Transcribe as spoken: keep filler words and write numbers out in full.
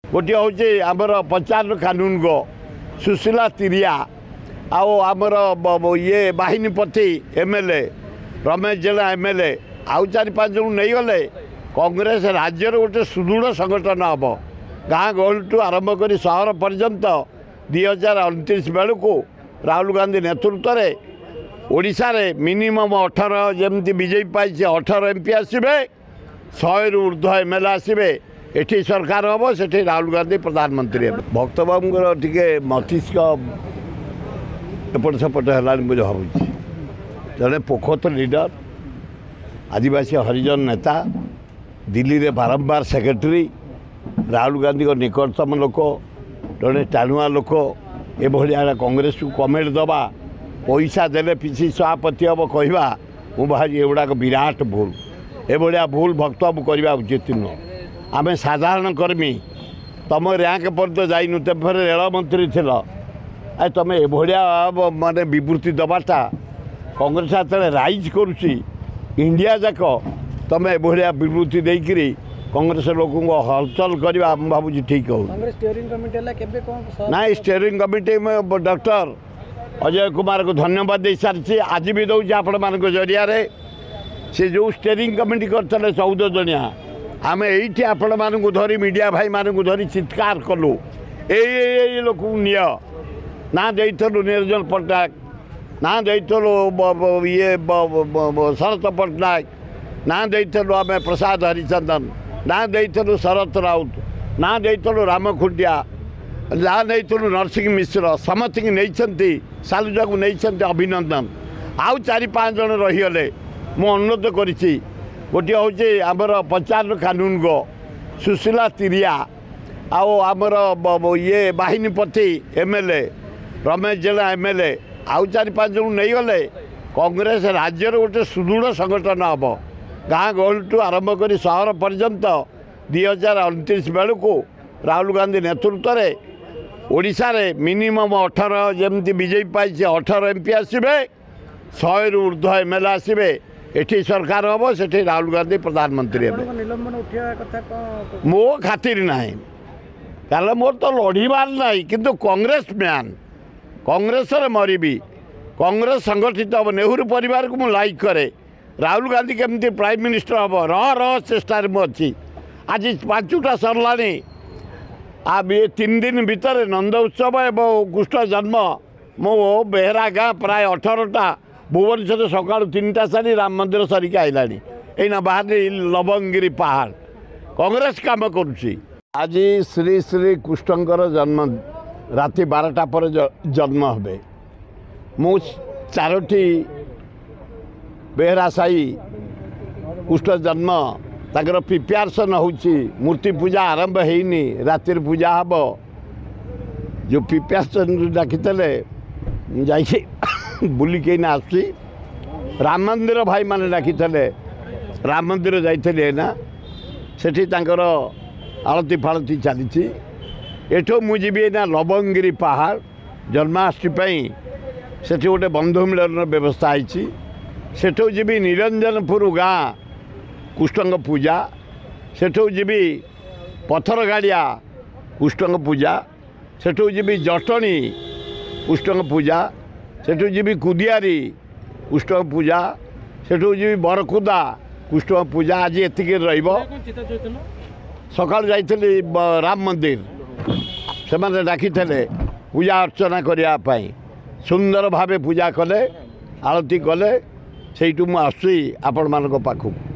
गोटे हूँ आमर पंचायत कानून गो सुशीला तिरिया आमर ये बाहिनीपति एमएलए रमेश जेना एमएलए आउ चार पाँच जन नहीं गले कांग्रेस राज्य गोटे सुदृढ़ संगठन हम गाँ गहल आरंभ कर सहर पर्यंत दुई हजार अणतीस बेलू राहुल गांधी नेतृत्व में ओडिशा रे मिनिमम अठार जमी बीजेपी पाई अठार एमपी आसवे शहे रु ऊर्ध्व एमएलए आसवे एठी सरकार हम से राहुल गांधी प्रधानमंत्री भक्त बाबू टे मस्तिष्क एपट सेपट है मुझे भावी जड़े पोखत लीडर आदिवासी हरिजन नेता दिल्ली रे बारंबार सेक्रेटरी राहुल गांधी को निकटतम लोक जड़े टाणुआ लोक ये कांग्रेस को कमेंट दबा पैसा देले पिछी सभापति हम कहवा मुझे एगुड़ाक विराट भूल एभलिया भूल भक्त बाबू करवा उचित नुह आम साधारण कर्मी तुम रैंक पर्यंत जाइनु तेरे रेल मंत्री थिल आ तुम एभलिया माने विवृत्ति दबाटा कांग्रेस जो राइज करुच्ची इंडिया जाक तुम एभलिया विवृत्ति देकरी कांग्रेस लोक हलचल करवा भावी ठीक हो ना स्टीयरिंग कमिटी में डॉक्टर अजय कुमार को धन्यवाद दे सारी आज भी दूसरी आपण मान जरिया से जो स्टीयरिंग कमिटी करते चौदह जनिया आम ये आपण मानू धरी मीडिया भाई मानू धरी चित्कार कलु ये लोक निय ना देलु निरंजन पट्टनायक ना देलु ये शरत पट्टनायक ना देलु आम प्रसाद हरिचंदन ना देलु शरत राउत ना देलु राम खुंटिया ना नहीं नरसिंह मिश्र समस्त नहीं सालुजा को नहीं अभिनंदन आउ चार पाँच जन रहीगले मु अनुरोध करी गोटे हूँ आमर पंचायत कानून गो सुशीला तिरिया आमर ये बाहिनीपति एमएलए रमेश जेना एमएलए आउ चार पाँच जन नहीं गले कांग्रेस राज्य गोटे सुदृढ़ संगठन हम गाँ गहल आरंभ कर सहर पर्यंत दुई हजार अणतीस बेलू राहुल गांधी नेतृत्व में ओडिशा रे मिनिमम अठार जमी बीजेपी पाई अठार एमपी आसवे शहे रु ऊर्ध्व एमएलए आसवे एठी सरकार हम से राहुल गांधी प्रधानमंत्री मो खातिर ना कारण मोर तो लड़ार ना किंतु कांग्रेस मैन कांग्रेस मरबी कांग्रेस संगठित हम नेहरू परिवार को मुझे लाइक करे राहुल गांधी केमती प्राइम मिनिस्टर हम रह रह चेष्टा मुझे आज पांचटा सरला अब ये तीन दिन भितर नंद उत्सव एवं कृष्ण जन्म मो बेहरा गाँ प्राय अठारटा भुवनेश्वर सका तीन टा सारी राम मंदिर सारिक आईलानी एना बाहर लवंगिरी पहाड़ कांग्रेस काम करुच्ची आज श्री श्री कृष्णकर जन्म राति बारटा पर जन्म हे मु चारोटी बेहरा साई कृष्ण जन्म ताकर प्रिपेरेसन होची मूर्ति पूजा आरंभ होनी राति पूजा हम जो प्रिपेरेसन डाकी जा बुलिक आसी राम मंदिर भाई माने डाकी राम मंदिर जाइए ना सेठी तांकर आलती फालती चली एठो मुझे ना लवंगिरी पहाड़ जन्माष्टमी से गोटे बंधु मिलन व्यवस्था होती सेठो जी निरंजनपुर गाँ कृष्ण पूजा सेठू जी पथर गाड़िया कृष्ण पूजा सेठू जी जटणी कृष्ण पूजा सेठू जी कुदियारी कृष्ण पूजा सेठू जी बरकुदा कृष्ण पूजा आज एतिक सकाल जाइली राम मंदिर से डाकी पूजा अर्चना करने सुंदर भावे पूजा कले आरती कले से मुझे आसूँ आपण मान पाखक।